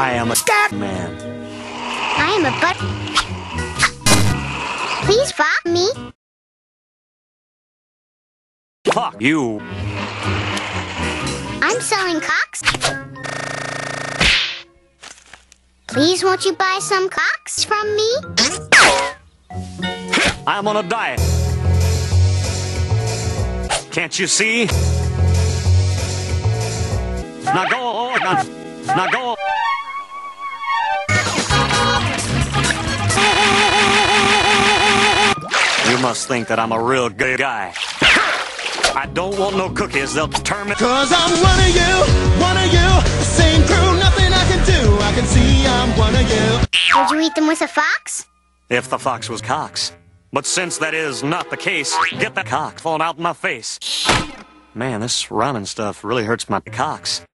I am a scat man. I am a butt. Please fuck me. Fuck you. I'm selling cocks. Please won't you buy some cocks from me? I'm on a diet. Can't you see? Now go, now go. You must think that I'm a real good guy. I don't want no cookies, they'll turn me. 'Cause I'm one of you, the same crew, nothing I can do. I can see I'm one of you. Would you eat them with a fox? If the fox was Cox. But since that is not the case, get that cock falling out in my face. Man, this ramen stuff really hurts my cocks.